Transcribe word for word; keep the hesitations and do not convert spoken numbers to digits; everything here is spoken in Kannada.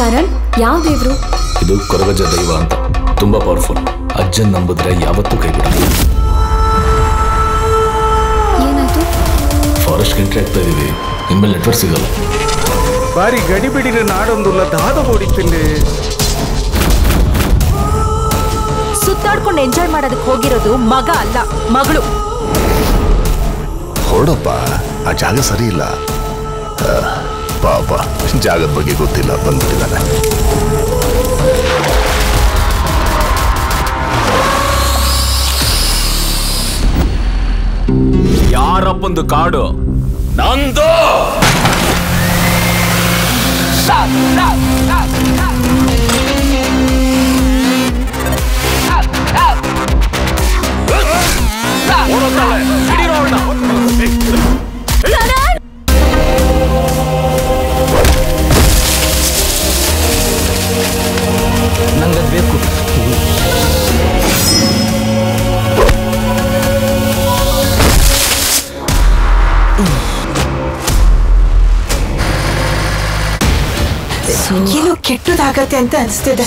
ಕರಣ್, ಯಾವ ದೇವ್ರು ಇದು? ಕೊರಗಜ ದೈವ ಅಂತ, ತುಂಬಾ ಪವರ್ಫುಲ್. ಅಜ್ಜನ್ ನಂಬಿದ್ರೆ ಯಾವತ್ತೂ ಕೈ ಬಿಡಲ್ಲ. ಏನಾಯ್ತು? ಫಾರೆಸ್ಟ್ ಎಂಟ್ರಿ ಆಗ್ತಾ ಇದೀವಿ, ಇನ್ಮೇಲೆ ನೆಟ್ವರ್ಕ್ ಸಿಗಲ್ಲ. ಬಾರಿ ಗಡಿಬಿಡಿನ ನಾಡೊಂದು ದಾದ ಓಡಿತೀನಿ. ಸುತ್ತಾಡ್ಕೊಂಡು ಎಂಜಾಯ್ ಮಾಡೋದಕ್ಕೆ ಹೋಗಿರೋದು ಮಗ ಅಲ್ಲ, ಮಗಳು. ಹೊರಡಪ್ಪ, ಆ ಜಾಗ ಸರಿ ಇಲ್ಲ. ಪಾಪ, ಜಾಗದ ಬಗ್ಗೆ ಗೊತ್ತಿಲ್ಲ, ಬಂದ್ಬಿಟ್ಟಿದ್ದಾನೆ. ಯಾರಪ್ಪಂದು ಕಾಡು? ನಂದು. ನಂಗದ್ ಬೇಕು. ಏನೋ ಕೆಟ್ಟದಾಗತ್ತೆ ಅಂತ ಅನಿಸ್ತಿದೆ.